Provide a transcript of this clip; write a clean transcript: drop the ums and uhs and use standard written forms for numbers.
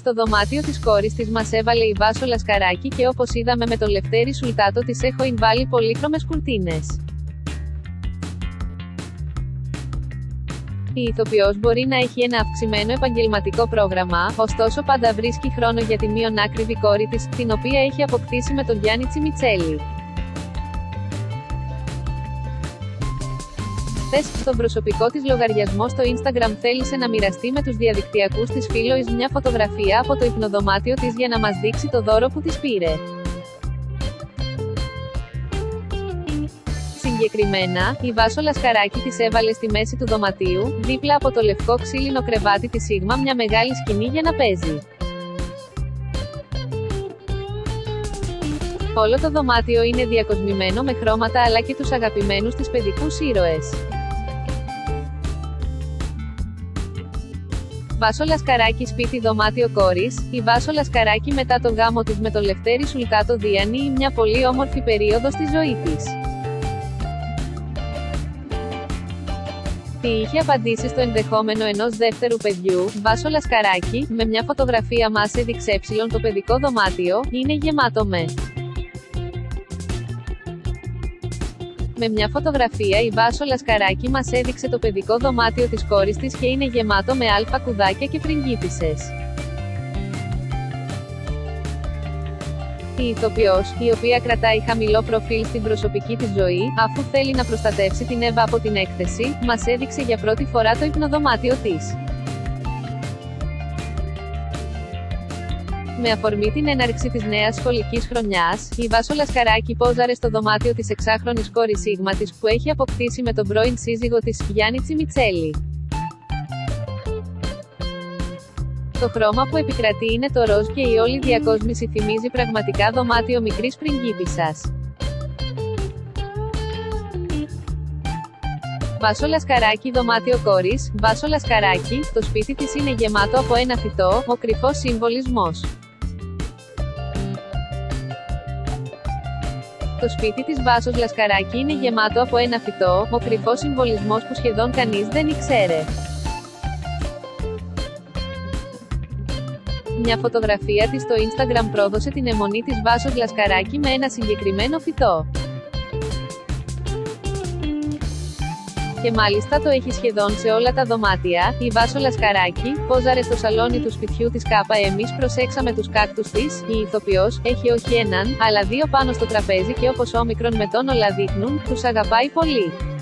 Στο δωμάτιο της κόρης της μας έβαλε η Βάσο Λασκαράκη και όπως είδαμε με τον Λευτέρη Σουλτάτο της έχω βάλει πολύχρωμες κουρτίνες. Η ηθοποιός μπορεί να έχει ένα αυξημένο επαγγελματικό πρόγραμμα, ωστόσο πάντα βρίσκει χρόνο για τη μειονάκριβη κόρη της, την οποία έχει αποκτήσει με τον Γιάννη Τσιμιτσέλη. Χθες, στον προσωπικό της λογαριασμό στο Instagram θέλησε να μοιραστεί με τους διαδικτυακούς της followers μια φωτογραφία από το υπνοδωμάτιο της για να μας δείξει το δώρο που της πήρε. Συγκεκριμένα, η Βάσο Λασκαράκη της έβαλε στη μέση του δωματίου, δίπλα από το λευκό ξύλινο κρεβάτι της Σίγμα μια μεγάλη σκηνή για να παίζει. Όλο το δωμάτιο είναι διακοσμημένο με χρώματα αλλά και τους αγαπημένους της παιδικούς ήρωες. Βάσο Λασκαράκη σπίτι δωμάτιο κόρης. Η Βάσο Λασκαράκη μετά το γάμο της με τον Λευτέρη Σουλτάτο διανύει μια πολύ όμορφη περίοδο στη ζωή της. Τι είχε απαντήσει στο ενδεχόμενο ενός δεύτερου παιδιού, Βάσο Λασκαράκη, με μια φωτογραφία μας έδειξε το παιδικό δωμάτιο, είναι γεμάτο Με μια φωτογραφία η Βάσο Λασκαράκη μας έδειξε το παιδικό δωμάτιο της κόρης της και είναι γεμάτο με αλφα κουδάκια και πριγκίπισσες. Η ηθοποιός, η οποία κρατάει χαμηλό προφίλ στην προσωπική της ζωή, αφού θέλει να προστατεύσει την Εύα από την έκθεση, μας έδειξε για πρώτη φορά το υπνοδωμάτιο της. Με αφορμή την έναρξη της νέας σχολικής χρονιάς, η Βάσο Λασκαράκη πόζαρε στο δωμάτιο της εξάχρονης κόρης Σίγμα της, που έχει αποκτήσει με τον πρώην σύζυγο της, Γιάννη Τσιμιτσέλη. Το χρώμα που επικρατεί είναι το ροζ και η όλη διακόσμηση θυμίζει πραγματικά δωμάτιο μικρής πριγκίπισσας. Βάσο Λασκαράκη δωμάτιο κόρης. Βάσο Λασκαράκη, το σπίτι της είναι γεμάτο από ένα φυτό, ο κρυφός συμβολισμός. Το σπίτι της Βάσος Λασκαράκη είναι γεμάτο από ένα φυτό, ο κρυφός συμβολισμός που σχεδόν κανείς δεν ήξερε. Μια φωτογραφία της στο Instagram πρόδωσε την αιμονή της Βάσος Λασκαράκη με ένα συγκεκριμένο φυτό. Και μάλιστα το έχει σχεδόν σε όλα τα δωμάτια. Η Βάσο Λασκαράκη πόζαρε στο σαλόνι του σπιτιού της Κάπα. Εμείς προσέξαμε τους κάκτους της. Η ηθοποιός έχει όχι έναν, αλλά δύο πάνω στο τραπέζι και όπως όμικρον με τον όλα δείχνουν, τους αγαπάει πολύ.